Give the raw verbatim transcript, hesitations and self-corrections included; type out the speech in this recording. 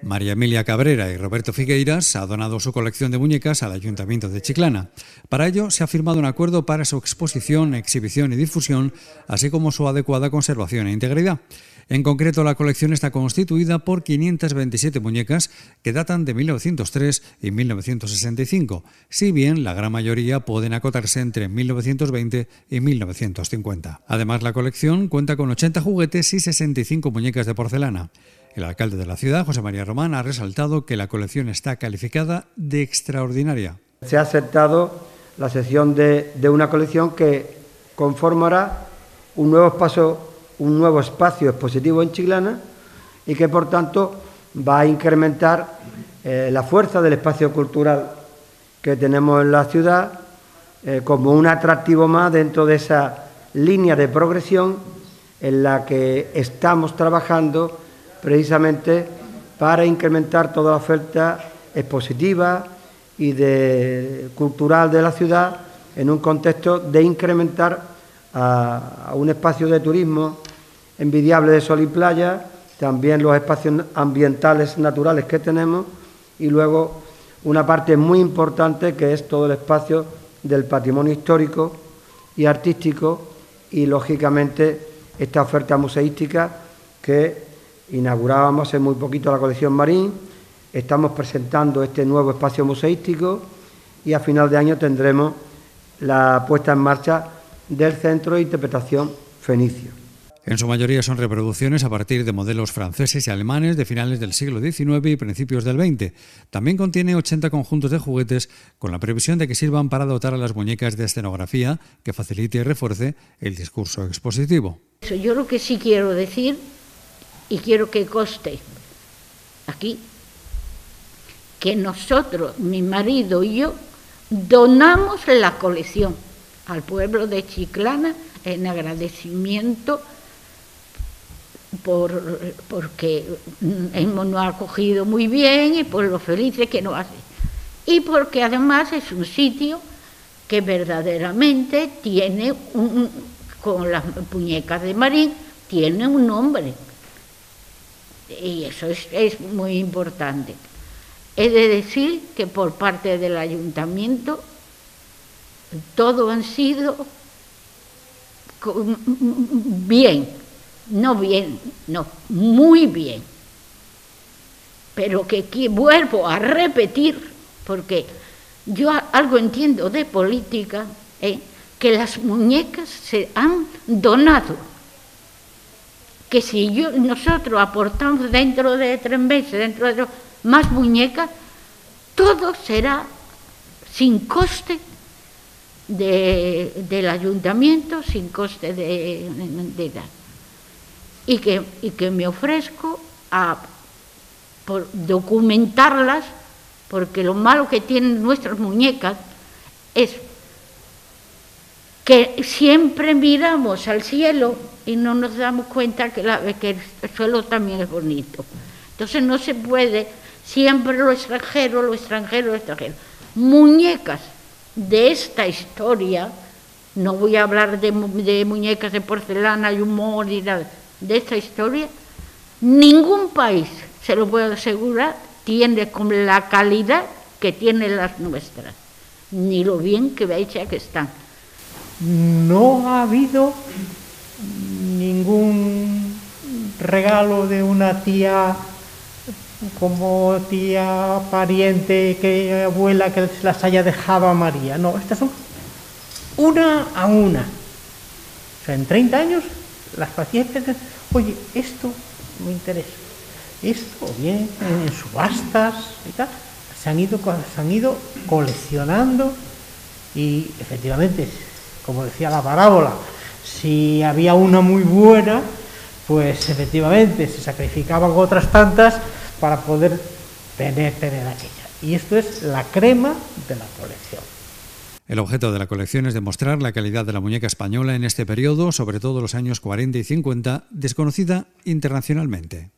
María Emilia Cabrera y Roberto Figueiras ha donado su colección de muñecas al Ayuntamiento de Chiclana. Para ello se ha firmado un acuerdo para su exposición, exhibición y difusión, así como su adecuada conservación e integridad. En concreto, la colección está constituida por quinientas veintisiete muñecas que datan de mil novecientos tres y mil novecientos sesenta y cinco, si bien la gran mayoría pueden acotarse entre mil novecientos veinte y mil novecientos cincuenta. Además, la colección cuenta con ochenta juguetes y sesenta y cinco muñecas de porcelana. El alcalde de la ciudad, José María Román, ha resaltado que la colección está calificada de extraordinaria. Se ha aceptado la cesión de, de una colección que conformará un nuevo espacio, un nuevo espacio expositivo en Chiclana y que, por tanto, va a incrementar eh, la fuerza del espacio cultural que tenemos en la ciudad eh, como un atractivo más dentro de esa línea de progresión en la que estamos trabajando precisamente para incrementar toda la oferta expositiva y de, cultural de la ciudad en un contexto de incrementar a, a un espacio de turismo envidiable de sol y playa, también los espacios ambientales naturales que tenemos y luego una parte muy importante que es todo el espacio del patrimonio histórico y artístico y, lógicamente, esta oferta museística que inaugurábamos hace muy poquito la colección Marín. Estamos presentando este nuevo espacio museístico y a final de año tendremos la puesta en marcha del Centro de Interpretación Fenicio. En su mayoría son reproducciones a partir de modelos franceses y alemanes de finales del siglo diecinueve y principios del veinte. También contiene ochenta conjuntos de juguetes con la previsión de que sirvan para dotar a las muñecas de escenografía que facilite y refuerce el discurso expositivo. Yo lo que sí quiero decir, y quiero que conste aquí, que nosotros, mi marido y yo, donamos la colección al pueblo de Chiclana en agradecimiento por, porque hemos nos acogido muy bien y por lo felices que nos hace. Y porque además es un sitio que verdaderamente tiene, un, con las muñecas de Marín, tiene un nombre. Y eso es, es muy importante. He de decir que por parte del ayuntamiento todo han sido bien, no bien, no, muy bien. Pero que, que vuelvo a repetir, porque yo algo entiendo de política, ¿eh? que las muñecas se han donado. Que si yo, nosotros aportamos dentro de tres meses, dentro de más muñecas, todo será sin coste de, del ayuntamiento, sin coste de, de, de y que y que me ofrezco a por documentarlas, porque lo malo que tienen nuestras muñecas es que siempre miramos al cielo y no nos damos cuenta que, la, que el suelo también es bonito. Entonces no se puede siempre lo extranjero, lo extranjero, lo extranjero. Muñecas de esta historia, no voy a hablar de, de muñecas de porcelana y humor y nada, de esta historia, ningún país, se lo puedo asegurar, tiene con la calidad que tienen las nuestras, ni lo bien que hechas que están. No ha habido ningún regalo de una tía como tía pariente, que abuela que las haya dejado a María. No, estas son una a una. O sea, en treinta años las pacientes, oye, esto me interesa, esto bien en subastas y tal, se han ido, se han ido coleccionando y efectivamente, como decía la parábola, si había una muy buena, pues efectivamente se sacrificaban otras tantas para poder tener, tener aquella. Y esto es la crema de la colección. El objeto de la colección es demostrar la calidad de la muñeca española en este periodo, sobre todo los años cuarenta y cincuenta, desconocida internacionalmente.